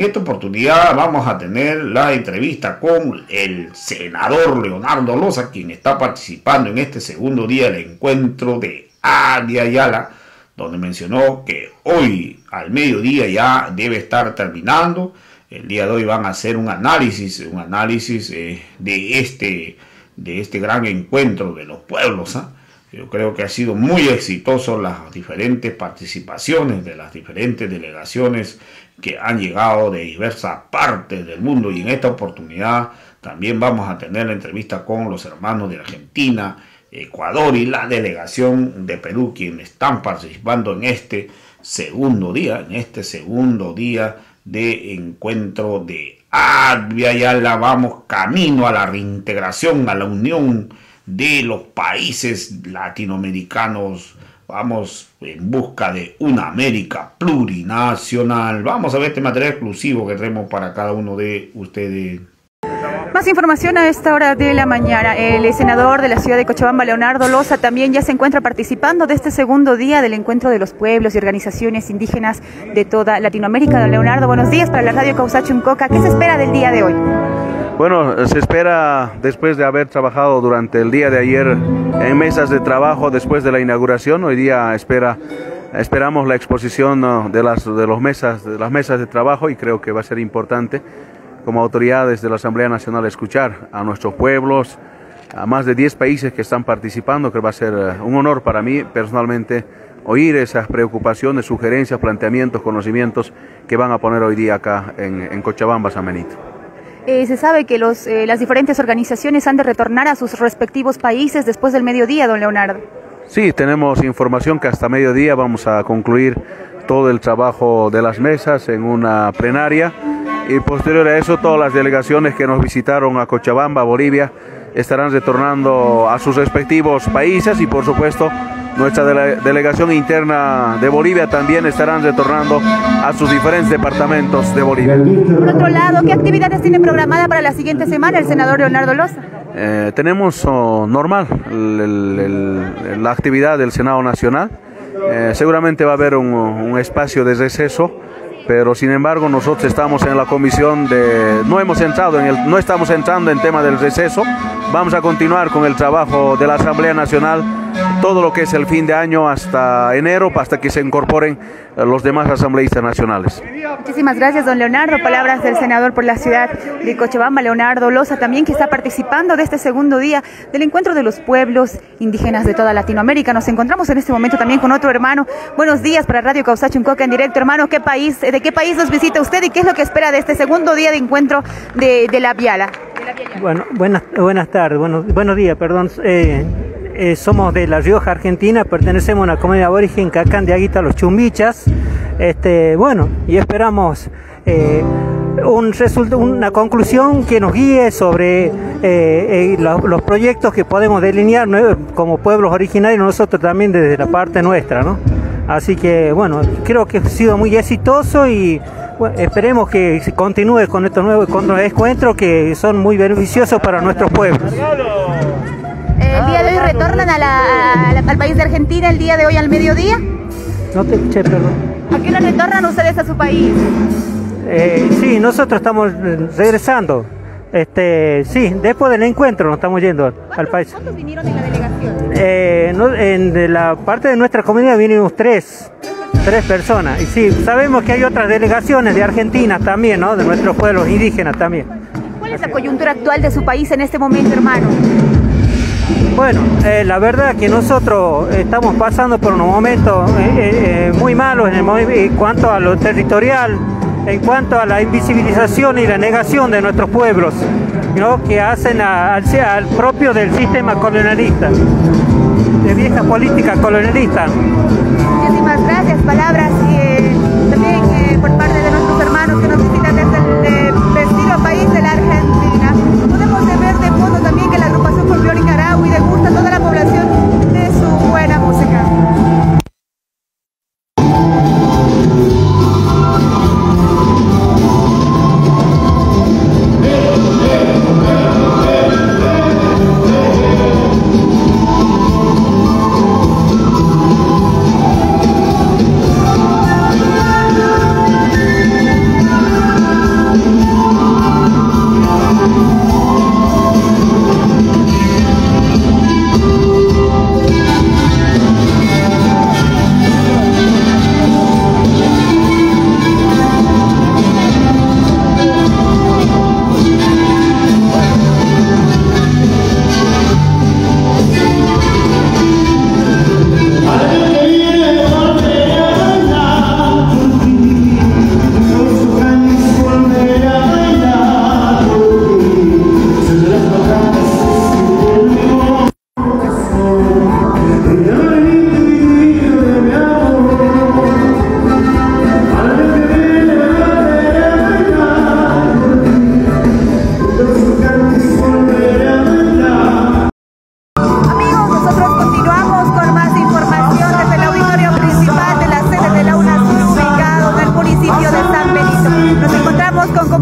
En esta oportunidad vamos a tener la entrevista con el senador Leonardo Loza, quien está participando en este segundo día del encuentro de Abya-Yala, donde mencionó que hoy al mediodía ya debe estar terminando. El día de hoy van a hacer un análisis de este gran encuentro de los pueblos. Yo creo que ha sido muy exitoso las diferentes participaciones de las diferentes delegaciones que han llegado de diversas partes del mundo, y en esta oportunidad también vamos a tener la entrevista con los hermanos de Argentina, Ecuador y la delegación de Perú, quienes están participando en este segundo día de encuentro de Abya-Yala. Vamos camino a la reintegración, a la unión de los países latinoamericanos. Vamos en busca de una América plurinacional. Vamos a ver este material exclusivo que tenemos para cada uno de ustedes. Más información a esta hora de la mañana. El senador de la ciudad de Cochabamba, Leonardo Loza, también ya se encuentra participando de este segundo día del encuentro de los pueblos y organizaciones indígenas de toda Latinoamérica. Don Leonardo, buenos días para la radio Causachuncoca. ¿Qué se espera del día de hoy? Bueno, se espera, después de haber trabajado durante el día de ayer en mesas de trabajo después de la inauguración, hoy día esperamos la exposición de las mesas de trabajo, y creo que va a ser importante como autoridades de la Asamblea Nacional escuchar a nuestros pueblos, a más de 10 países que están participando, que va a ser un honor para mí personalmente oír esas preocupaciones, sugerencias, planteamientos, conocimientos que van a poner hoy día acá en Cochabamba, San Benito. Se sabe que las diferentes organizaciones han de retornar a sus respectivos países después del mediodía, don Leonardo. Sí, tenemos información que hasta mediodía vamos a concluir todo el trabajo de las mesas en una plenaria, y posterior a eso todas las delegaciones que nos visitaron a Cochabamba, Bolivia, estarán retornando a sus respectivos países, y por supuesto nuestra delegación interna de Bolivia también estarán retornando a sus diferentes departamentos de Bolivia. Por otro lado, ¿qué actividades tiene programada para la siguiente semana el senador Leonardo Loza? Tenemos normal la actividad del Senado Nacional. Seguramente va a haber un espacio de receso, pero sin embargo nosotros estamos en la comisión no estamos entrando en tema del receso. Vamos a continuar con el trabajo de la Asamblea Nacional todo lo que es el fin de año hasta enero, hasta que se incorporen los demás asambleístas nacionales. Muchísimas gracias, don Leonardo. Palabras del senador por la ciudad de Cochabamba, Leonardo Loza, también, que está participando de este segundo día del encuentro de los pueblos indígenas de toda Latinoamérica. Nos encontramos en este momento también con otro hermano. Buenos días para Radio Causachuncoca en directo, hermano. ¿De qué país nos visita usted y qué es lo que espera de este segundo día de encuentro de la Abya-Yala? Bueno, buenas tardes, buenos días, perdón. Somos de La Rioja, Argentina, pertenecemos a una comunidad aborigen Cacán de Aguita, los Chumbichas. Y esperamos una conclusión que nos guíe sobre los proyectos que podemos delinear, ¿no?, como pueblos originarios, nosotros también desde la parte nuestra, ¿no? Así que, creo que ha sido muy exitoso, y esperemos que se continúe con estos nuevos encuentros que son muy beneficiosos para nuestros pueblos. ¿El día de hoy retornan al país de Argentina el día de hoy al mediodía? No te escuché, perdón. ¿A qué hora retornan ustedes a su país? Sí, nosotros estamos regresando. Sí, después del encuentro nos estamos yendo al país. ¿Cuántos vinieron en la delegación? De la parte de nuestra comunidad vinimos tres personas. Y sí, sabemos que hay otras delegaciones de Argentina también, ¿no?, de nuestros pueblos indígenas también. ¿Cuál es la coyuntura actual de su país en este momento, hermano? La verdad que nosotros estamos pasando por unos momentos muy malos en cuanto a lo territorial, en cuanto a la invisibilización y la negación de nuestros pueblos, ¿no?, que hacen al propio del sistema colonialista, de vieja política colonialista. Muchísimas gracias. Palabras también por parte de nuestros hermanos que nos visitan desde el vecino país de la Argentina. Podemos ver de fondo también que la agrupación folclórica Arahui degusta a toda la población de su buena música.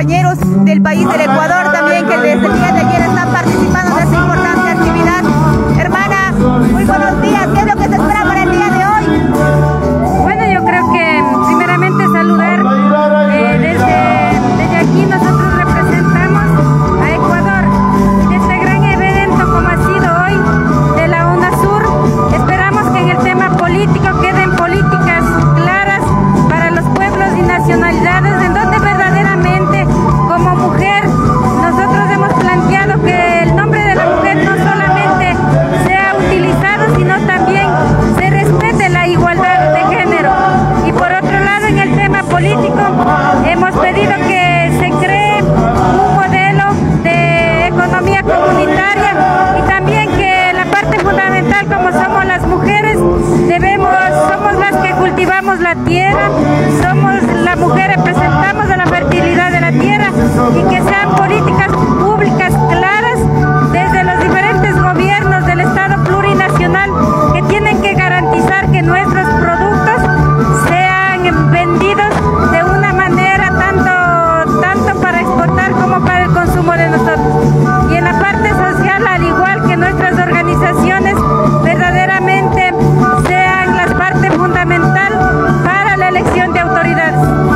compañeros del país del Ecuador también que desde el día de ayer están participando de esta importante actividad. Hermana, muy buenos días. ¿Qué es lo que se espera para el día de hoy? Bueno, yo creo que primeramente saludar desde aquí nosotros representamos a Ecuador en este gran evento como ha sido hoy de la UNASUR. Esperamos que en el tema político queden políticas claras para los pueblos y nacionalidades en donde verdaderamente como mujer nosotros hemos planteado que el nombre de la mujer no solamente sea utilizado sino también se respete la igualdad de género. Y por otro lado, en el tema político hemos pedido que se cree un modelo de economía comunitaria y también que la parte fundamental, como somos las mujeres, somos las que cultivamos la tierra, somos las mujeres, representamos a la fertilidad de la tierra y que sean políticas públicas claras desde los diferentes gobiernos del Estado plurinacional que tienen que garantizar que nuestros productos sean vendidos de una manera tanto para exportar como para el consumo de nosotros. Y en la parte social, al igual que nuestras organizaciones, verdaderamente sean la parte fundamental para la elección de autoridades.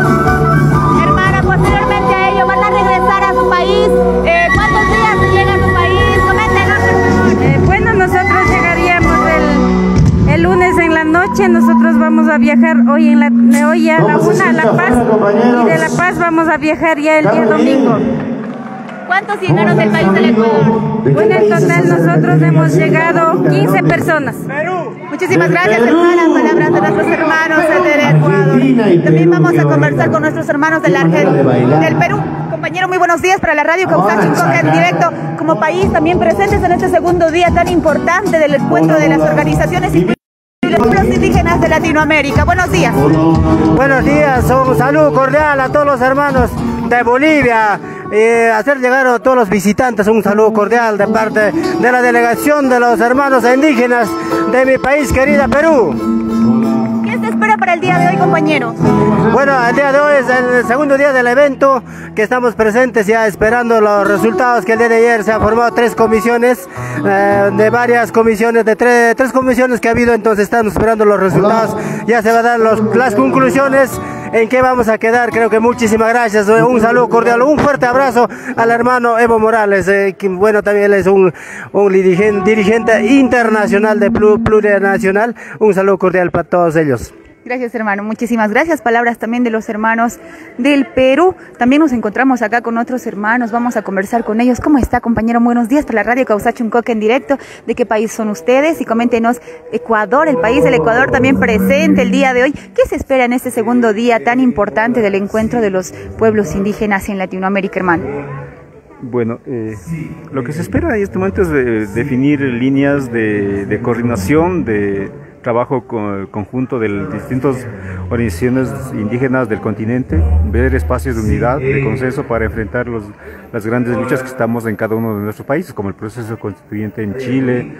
Hermana, posteriormente a ello van a regresar a su país. ¿Cuántos días se llega a su país? Coméntenos. Bueno, nosotros llegaríamos el lunes en la noche. Nosotros vamos a viajar hoy a la 1 a La Paz y de La Paz vamos a viajar ya el día domingo. ¿Cuántos llegaron del país del Ecuador? Bueno, en total nosotros hemos llegado 15 personas. Muchísimas gracias, hermana. Palabras de nuestros hermanos del Ecuador. También vamos a conversar con nuestros hermanos del Perú. Compañero, muy buenos días para la radio Causacho Uncoque en directo. Como país también presentes en este segundo día tan importante del encuentro de las organizaciones y los pueblos indígenas de Latinoamérica. Buenos días. Buenos días, un saludo cordial a todos los hermanos de Bolivia. Hacer llegar a todos los visitantes un saludo cordial de parte de la delegación de los hermanos indígenas de mi país querida Perú. ¿Qué se espera para el día de hoy, compañeros? Bueno, el día de hoy es el segundo día del evento que estamos presentes ya esperando los resultados que el día de ayer se han formado 3 comisiones de varias comisiones, de tres comisiones que ha habido, entonces estamos esperando los resultados, ya se van a dar las conclusiones. ¿En qué vamos a quedar? Creo que muchísimas gracias. Un saludo cordial, un fuerte abrazo al hermano Evo Morales, que bueno, también él es un dirigente internacional de plurinacional. Un saludo cordial para todos ellos. Gracias, hermano. Muchísimas gracias. Palabras también de los hermanos del Perú. También nos encontramos acá con otros hermanos. Vamos a conversar con ellos. ¿Cómo está, compañero? Buenos días para la radio Causacho Uncoque en directo. ¿De qué país son ustedes? Y coméntenos, Ecuador, el país del Ecuador también presente el día de hoy. ¿Qué se espera en este segundo día tan importante del encuentro de los pueblos indígenas en Latinoamérica, hermano? Bueno, lo que se espera en este momento es definir líneas de coordinación, de trabajo conjunto de distintas organizaciones indígenas del continente, ver espacios de unidad, de consenso para enfrentar las grandes luchas que estamos en cada uno de nuestros países, como el proceso constituyente en Chile,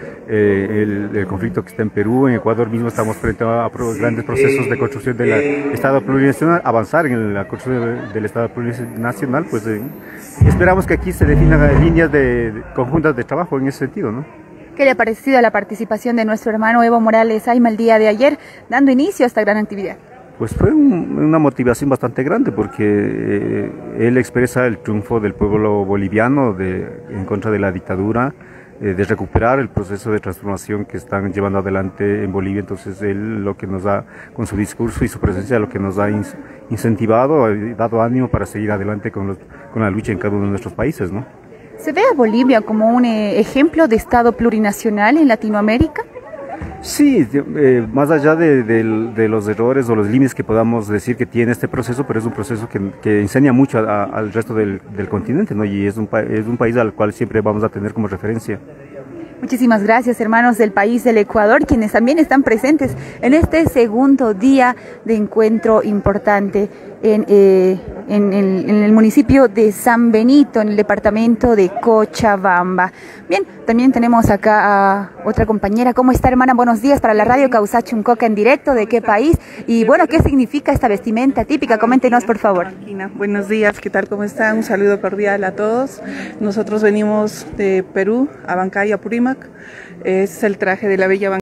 el conflicto que está en Perú, en Ecuador mismo estamos frente a grandes procesos de construcción del Estado plurinacional, avanzar en la construcción del Estado plurinacional, pues esperamos que aquí se definan líneas conjuntas de trabajo en ese sentido, ¿no? ¿Qué le ha parecido la participación de nuestro hermano Evo Morales Ayma el día de ayer, dando inicio a esta gran actividad? Pues fue una motivación bastante grande porque él expresa el triunfo del pueblo boliviano en contra de la dictadura, de recuperar el proceso de transformación que están llevando adelante en Bolivia. Entonces él lo que nos da con su discurso y su presencia, lo que nos ha incentivado, ha dado ánimo para seguir adelante con la lucha en cada uno de nuestros países, ¿no? ¿Se ve a Bolivia como un ejemplo de Estado plurinacional en Latinoamérica? Sí, más allá de los errores o los límites que podamos decir que tiene este proceso, pero es un proceso que enseña mucho al resto del continente, ¿no? Y es un país al cual siempre vamos a tener como referencia. Muchísimas gracias, hermanos del país del Ecuador, quienes también están presentes en este segundo día de encuentro importante en el municipio de San Benito, en el departamento de Cochabamba. Bien, también tenemos acá a otra compañera. ¿Cómo está, hermana? Buenos días para la radio Causachi Uncoca en directo. ¿De qué país? Y bueno, ¿qué significa esta vestimenta típica? Coméntenos, por favor. Buenos días, ¿qué tal? ¿Cómo están? Un saludo cordial a todos. Nosotros venimos de Perú, Abancay, Apurímac. Es el traje de la bella Abancay.